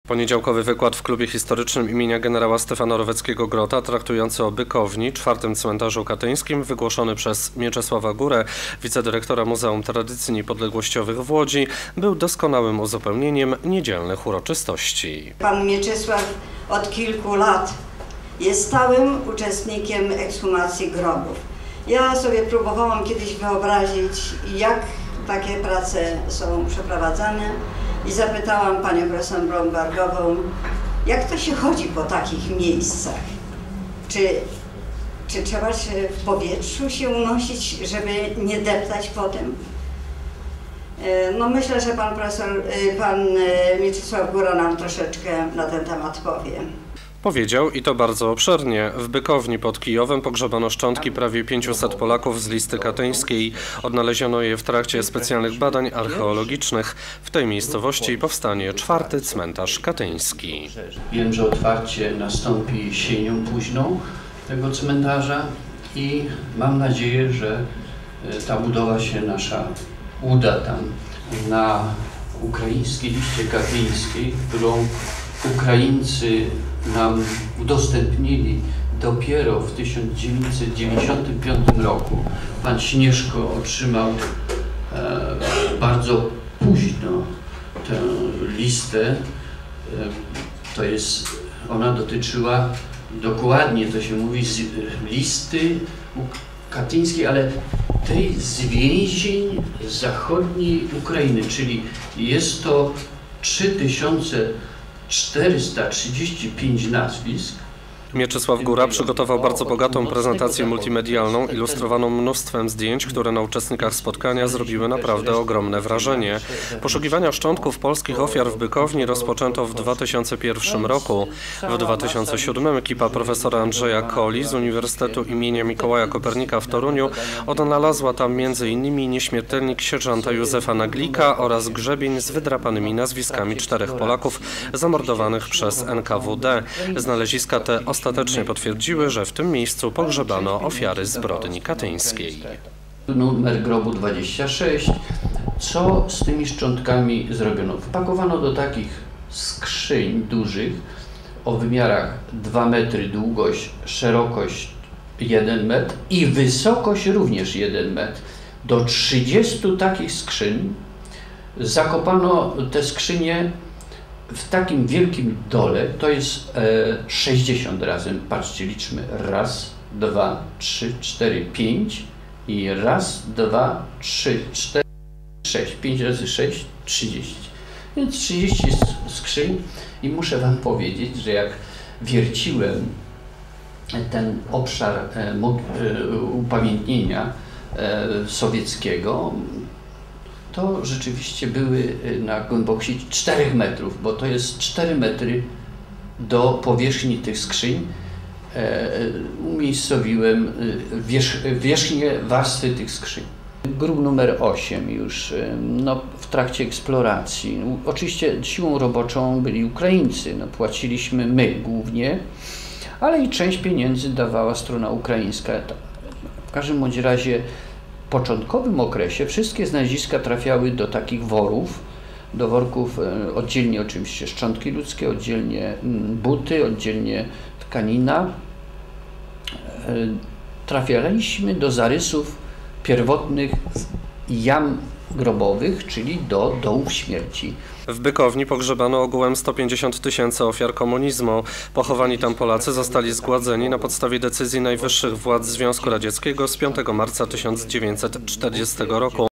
Poniedziałkowy wykład w klubie historycznym imienia generała Stefana Roweckiego-Grota traktujący o Bykowni, czwartym cmentarzu katyńskim, wygłoszony przez Mieczysława Górę, wicedyrektora Muzeum Tradycji Niepodległościowych w Łodzi, był doskonałym uzupełnieniem niedzielnych uroczystości. Pan Mieczysław od kilku lat jest stałym uczestnikiem ekshumacji grobów. Ja sobie próbowałam kiedyś wyobrazić, jak takie prace są przeprowadzane i zapytałam panią profesor Blombergową, jak to się chodzi po takich miejscach? Czy trzeba się w powietrzu się unosić, żeby nie deptać potem? No myślę, że pan Mieczysław Góra nam troszeczkę na ten temat powie. Powiedział, i to bardzo obszernie, w Bykowni pod Kijowem pogrzebano szczątki prawie 500 Polaków z listy katyńskiej. Odnaleziono je w trakcie specjalnych badań archeologicznych. W tej miejscowości powstanie czwarty cmentarz katyński. Wiem, że otwarcie nastąpi jesienią późną tego cmentarza i mam nadzieję, że ta budowa się nasza uda tam na ukraińskiej liście katyńskiej, którą Ukraińcy nam udostępnili dopiero w 1995 roku. Pan Śnieżko otrzymał bardzo późno tę listę. Ona dotyczyła dokładnie, to się mówi, z listy katyńskiej, ale tej z więzień zachodniej Ukrainy, czyli jest to 3435 nazwisk. Mieczysław Góra przygotował bardzo bogatą prezentację multimedialną, ilustrowaną mnóstwem zdjęć, które na uczestnikach spotkania zrobiły naprawdę ogromne wrażenie. Poszukiwania szczątków polskich ofiar w Bykowni rozpoczęto w 2001 roku. W 2007 ekipa profesora Andrzeja Koli z Uniwersytetu imienia Mikołaja Kopernika w Toruniu odnalazła tam m.in. nieśmiertelnik sierżanta Józefa Naglika oraz grzebień z wydrapanymi nazwiskami 4 Polaków zamordowanych przez NKWD. Znaleziska te ostatecznie potwierdziły, że w tym miejscu pogrzebano ofiary zbrodni katyńskiej. Numer grobu 26. Co z tymi szczątkami zrobiono? Wpakowano do takich skrzyń dużych o wymiarach 2 metry długość, szerokość 1 metr i wysokość również 1 metr. Do 30 takich skrzyń zakopano te skrzynie w takim wielkim dole. To jest 60 razem, patrzcie, liczmy, 1, 2, 3, 4, 5 i 1, 2, 3, 4, 6, 5 razy 6, 30. Więc 30 skrzyń i muszę wam powiedzieć, że jak wierciłem ten obszar upamiętnienia sowieckiego, to rzeczywiście były na głębokości 4 metrów, bo to jest 4 metry do powierzchni tych skrzyń. Umiejscowiłem wierzchnie warstwy tych skrzyń. Grób numer 8 już w trakcie eksploracji. Oczywiście siłą roboczą byli Ukraińcy, płaciliśmy my głównie, ale i część pieniędzy dawała strona ukraińska. W każdym bądź razie w początkowym okresie wszystkie znaleziska trafiały do takich worów, do worków oddzielnie oczywiście szczątki ludzkie, oddzielnie buty, oddzielnie tkanina. Trafialiśmy do zarysów pierwotnych jam grobowych, czyli do dołów śmierci. W Bykowni pogrzebano ogółem 150 000 ofiar komunizmu. Pochowani tam Polacy zostali zgładzeni na podstawie decyzji najwyższych władz Związku Radzieckiego z 5 marca 1940 roku.